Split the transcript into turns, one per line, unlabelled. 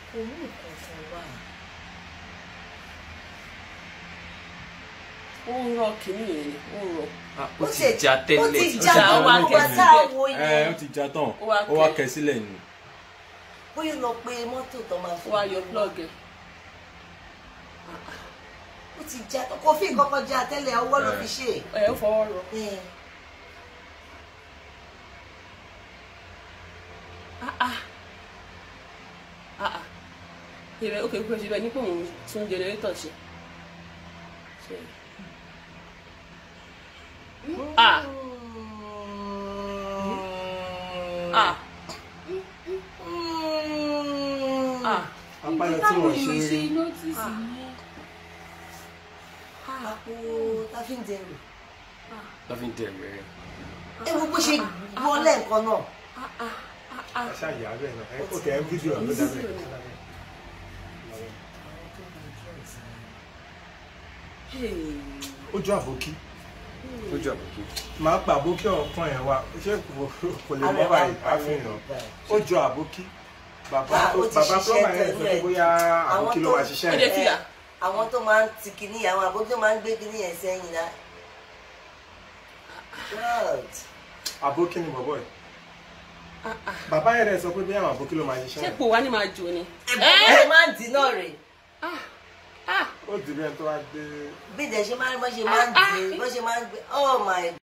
kò mú nǹkan wá.
Ó ń rọ kìíní yẹn ni, ó ń rọ.
Ó ti já tẹ́lẹ̀.
Ó ti já tán, ó wá sáwo yẹn.
Ó ti já tán, ó wá kẹ́ sílẹ̀ ni.
Bóyá lọ pé mọ́tò tó máa fi.
Ó wá yọ plug ẹ̀.
Ó ti já tán, kò fi nǹkan kan já tẹ́lẹ̀, ọwọ́ ló fi ṣe.
Ó fọwọ́ rọ. Ìrẹ̀ òkè kúrò síbẹ̀ ní pé òun tún jẹnẹrétọ̀ ṣe.
Apáyọ tí wọ́n ṣe rí.
Àpò tá fi ń dẹrù.
Tá fi ń dẹrù ẹ̀.
Ẹ wo bó ṣe gbọ́ lẹ́ẹ̀kan náà.
Aṣá ìyá bẹ́ẹ̀ náà, ó kẹ́ ẹ́ fídíò ló dábẹ́. Ojú àbókí.
Ojú àbókí.
Màá pa àbókí ọ̀kan yẹn wá, ṣé kò lè mọ́ báyìí àfihàn. Ojú àbókí. Bàbá plọ́mà yẹn sọ pé bóyá àbókí ló máa ṣiṣẹ́ rẹ̀.
Àwọn tó máa ń ti kinní, àwọn àbókí tó máa ń gbé kinní yẹn sẹ́yìn náà.
Àbókí ni bọ̀bọ̀ yìí. Bàbá yẹn rẹ̀ sọ pé bí àwọn àbókí ló máa ṣiṣẹ́ rẹ̀.
Ṣé kò wá ní máa jò ni?
Ẹ máa ń dín náà rè.
Ó dìbẹ́ tó wá dé.
Bí ìdẹ̀ ṣe máa ń gbé, oh my God.